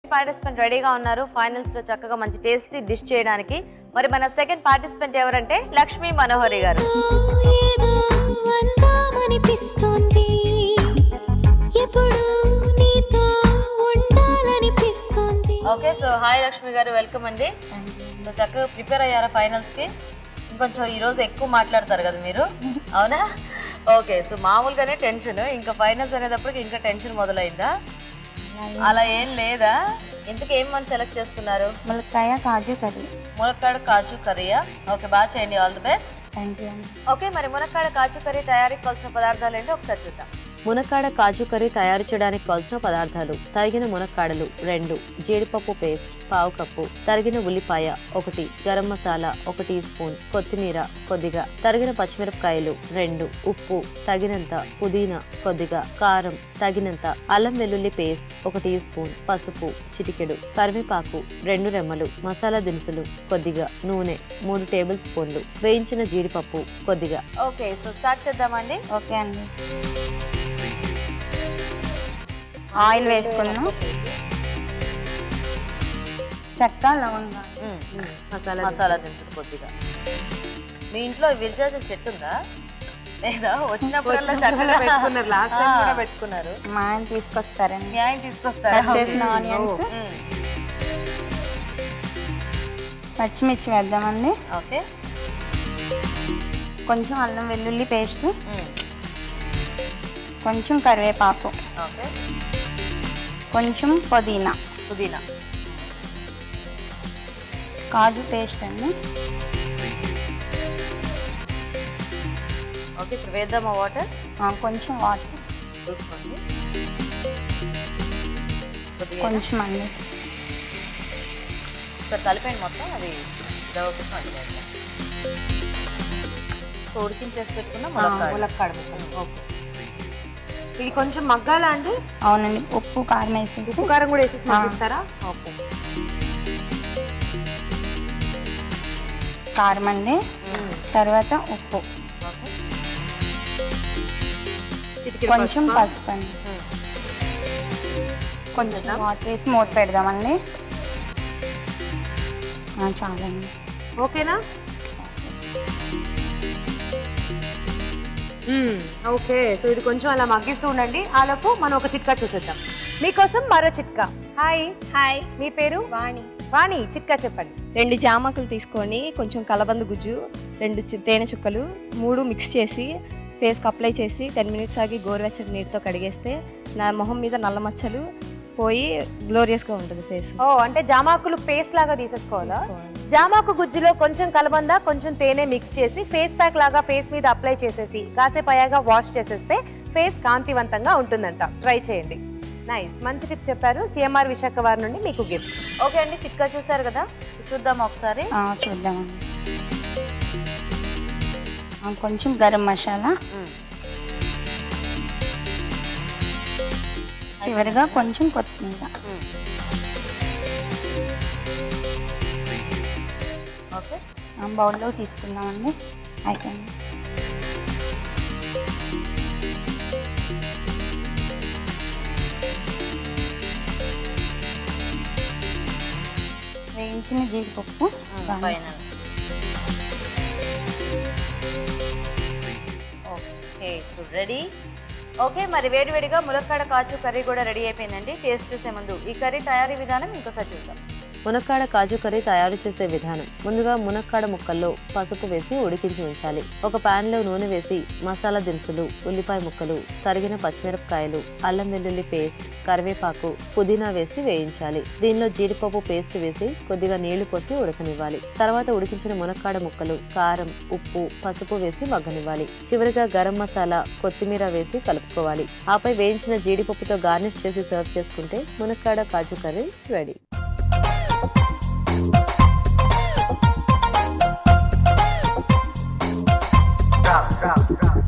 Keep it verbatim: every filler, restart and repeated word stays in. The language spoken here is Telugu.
పార్టిసిపెంట్ రెడీగా ఉన్నారు ఫైనల్స్ లో చక్కగా మంచి టేస్టీ డిష్ చేయడానికి. మరి మన సెకండ్ పార్టిసిపెంట్ ఎవరంటే లక్ష్మీ మనోహరి గారు. ఓకే, సో హాయ్ లక్ష్మి గారు, వెల్కమ్ అండి. సో చక్కగా ప్రిపేర్ అయ్యారా ఫైనల్స్ కి? ఇంకొంచెం ఈ రోజు ఎక్కువ మాట్లాడతారు కదా మీరు, అవునా? ఓకే, సో మామూలుగానే టెన్షన్, ఇంకా ఫైనల్స్ అనేటప్పటికి ఇంకా టెన్షన్ మొదలైందా? అలా ఏం లేదా? ఇంతకు ఏం మనం సెలెక్ట్ చేసుకున్నారు? ములక్కాయ కాజు కర్రీ. ములక్కాడ కాజు కర్రీయా? ఓకే, బాగా చేయండి, all the best. Thank you. Okay, మరి మునక్కాడ కాజు కర్రీ తయారీకి కావాల్సిన పదార్థాలు ఏంటో ఒకసారి చూద్దాం. మునక్కాడ కాజు కర్రీ తయారు చేయడానికి కావాల్సిన పదార్థాలు: తరిగిన మునక్కాడలు రెండు, జీడిపప్పు పేస్ట్ పావు కప్పు, తరిగిన ఉల్లిపాయ ఒకటి, గరం మసాలా ఒక టీ స్పూన్, కొత్తిమీర కొద్దిగా, తరిగిన పచ్చిమిరపకాయలు రెండు, ఉప్పు తగినంత, పుదీనా కొద్దిగా, కారం తగినంత, అల్లం వెల్లుల్లి పేస్ట్ ఒక టీ స్పూన్, పసుపు చిటికెడు, కరివేపాకు రెండు రెమ్మలు, మసాలా దినుసులు కొద్దిగా, నూనె మూడు టేబుల్ స్పూన్లు, వేయించిన జీడిపప్పు కొద్దిగా. ఓకే, సో స్టార్ట్ చేద్దామండి. ఓకే అండి. ఆయిల్ వేసుకున్నాం. చెక్క లవంగా మసాలా మసాలా దినుసులు కొద్దిగా. మీ ఇంట్లో విరజాజుల చెట్టు ఉందా లేదా? వచ్చినప్పుడల్లా చక్కగా పెట్టుకున్నారు, లాస్ట్ టైం కూడా పెట్టుకున్నారు. మా ఆయన తీసుకొస్తారండి. మీ ఆయన తీసుకొస్తారా? చేసిన ఆనియన్స్, పచ్చిమిర్చి వేద్దామండి. ఓకే, కొంచెం అల్లం వెల్లుల్లి పేస్ట్, కొంచెం కరివేపాకు, ఓకే, కొంచెం పుదీనా పుదీనా, కాజు పేస్ట్ అండి. ఓకే, ఇప్పుడు వేద్దామా వాటర్? కొంచెం వాటర్ చూసుకోండి, కొంచెం అండి. సార్ కలిపండి మొత్తం, అది సో ఉడికించేసి పెట్టుకున్న ములక్కాడ ముక్కలు. ఓకే, ఇది కొంచెం మగ్గాలా అండి? అవునండి, ఉప్పు కారం వేసేసి. ఉప్పు కారం కూడా వేసేసి మగ్గిస్తారా? ఓకే, కారం అండి, తర్వాత ఉప్పు, కొంచెం పసుపు అండి, కొంచెం వాటర్ వేసి మూత పెడదామండి. చాలండి. ఓకేనా? ఓకే, సో ఇది కొంచెం అలా మగ్గిస్తూ ఉండండి. ఆలోపు మనం ఒక చిట్కా చూసేద్దాం. మీకోసం మరో చిట్కా. హాయ్. హాయ్, మీ పేరు? వాణి. వాణి, చిట్కా చెప్పండి. రెండు జామాకులు తీసుకొని కొంచెం కలబంద గుజ్జు, రెండు తేనె చుక్కలు, మూడు మిక్స్ చేసి ఫేస్కి అప్లై చేసి టెన్ మినిట్స్ ఆగి గోరువెచ్చని నీటితో కడిగేస్తే నా మొహం మీద నల్ల మచ్చలు పోయి గ్లోరియస్గా ఉంటుంది ఫేస్. ఓ, అంటే జామాకులు పేస్ట్ లాగా తీసేసుకోవాలా? జామాకు గుజ్జులో కొంచెం కలబంద, కొంచెం తేనె మిక్స్ చేసి ఫేస్ ప్యాక్ లాగా ఫేస్ మీద అప్లై చేసేసి కాసేపు అయ్యాక వాష్ చేసేస్తే ఫేస్ కాంతివంతంగా ఉంటుందంట. ట్రై చేయండి. నైస్, మంచి టిప్ చెప్పారు. సిఎంఆర్ విశాఖ వారి నుండి మీకు గిఫ్ట్. ఓకే అండి, చిట్కా చూసారు కదా, చూద్దాం ఒకసారి. చూద్దామండి. కొంచెం గరం మసాలా, చివరిగా కొంచెం కొత్తిమీర. ఓకే, బౌల్లో తీసుకుందామండి. అయిపోయింది. వేయించిన జీడిపప్పు పైన. Okay, so ready. ఓకే, మరి వేడివేడిగా ములక్కాడ కాజు కర్రీ కూడా రెడీ అయిపోయిందండి. టేస్ట్ చేసే ముందు ఈ కర్రీ తయారీ విధానం ఇంకోసారి చూద్దాం. మునక్కాడ కాజు కర్రీ తయారు చేసే విధానం: ముందుగా మునక్కాడ ముక్కల్లో పసుపు వేసి ఉడికించి ఉంచాలి. ఒక పాన్ లో నూనె వేసి మసాలా దినుసులు, ఉల్లిపాయ ముక్కలు, తరిగిన పచ్చిమిరపకాయలు, అల్లం వెల్లుల్లి పేస్ట్, కరివేపాకు, పుదీనా వేసి వేయించాలి. దీనిలో జీడిపప్పు పేస్ట్ వేసి కొద్దిగా నీళ్లు పోసి ఉడకనివ్వాలి. తర్వాత ఉడికించిన మునక్కాడ ముక్కలు, కారం, ఉప్పు, పసుపు వేసి మగ్గనివ్వాలి. చివరిగా గరం మసాలా, కొత్తిమీర వేసి కలుపుకోవాలి. ఆపై వేయించిన జీడిపప్పుతో గార్నిష్ చేసి సర్వ్ చేసుకుంటే మునక్కాడ కాజు curry ready. Drop, drop, drop.